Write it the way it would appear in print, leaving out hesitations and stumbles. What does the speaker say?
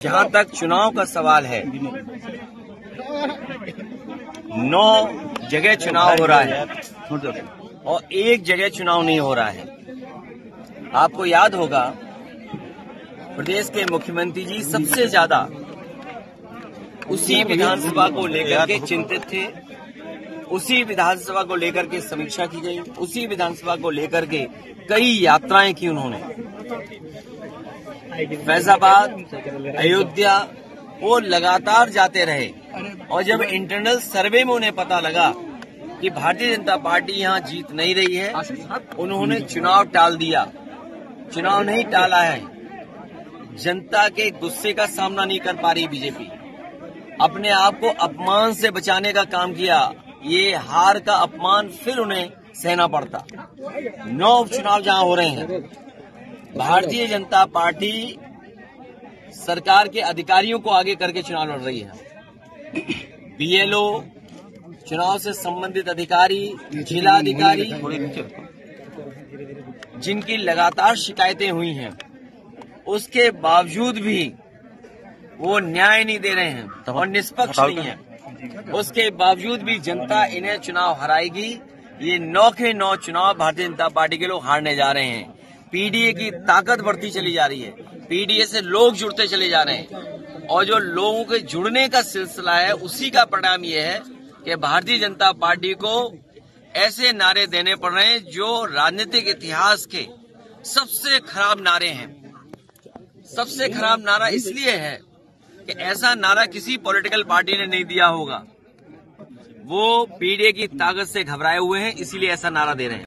जहां तक चुनाव का सवाल है, 9 जगह चुनाव हो रहा है और एक जगह चुनाव नहीं हो रहा है। आपको याद होगा, प्रदेश के मुख्यमंत्री जी सबसे ज्यादा उसी विधानसभा को लेकर के चिंतित थे, उसी विधानसभा को लेकर के समीक्षा की गई, उसी विधानसभा को लेकर के कई यात्राएं की उन्होंने। फैजाबाद, अयोध्या, वो लगातार जाते रहे और जब इंटरनल सर्वे में उन्हें पता लगा कि भारतीय जनता पार्टी यहां जीत नहीं रही है, उन्होंने चुनाव टाल दिया। चुनाव नहीं टाला है, जनता के गुस्से का सामना नहीं कर पा रही बीजेपी, अपने आप को अपमान से बचाने का काम किया। ये हार का अपमान फिर उन्हें सहना पड़ता। 9 उपचुनाव जहां हो रहे हैं, भारतीय जनता पार्टी सरकार के अधिकारियों को आगे करके चुनाव लड़ रही है। बीएलओ, चुनाव से संबंधित अधिकारी, जिला अधिकारी, जिनकी लगातार शिकायतें हुई हैं, उसके बावजूद भी वो न्याय नहीं दे रहे हैं और निष्पक्ष नहीं है। उसके बावजूद भी जनता इन्हें चुनाव हराएगी। ये 9 के 9 चुनाव भारतीय जनता पार्टी के लोग हारने जा रहे हैं। पीडीए की ताकत बढ़ती चली जा रही है, पीडीए से लोग जुड़ते चले जा रहे हैं और जो लोगों के जुड़ने का सिलसिला है, उसी का परिणाम ये है कि भारतीय जनता पार्टी को ऐसे नारे देने पड़ रहे हैं जो राजनीतिक इतिहास के सबसे खराब नारे हैं। सबसे खराब नारा इसलिए है कि ऐसा नारा किसी पॉलिटिकल पार्टी ने नहीं दिया होगा। वो पीडीए की ताकत से घबराए हुए हैं, इसीलिए ऐसा नारा दे रहे हैं।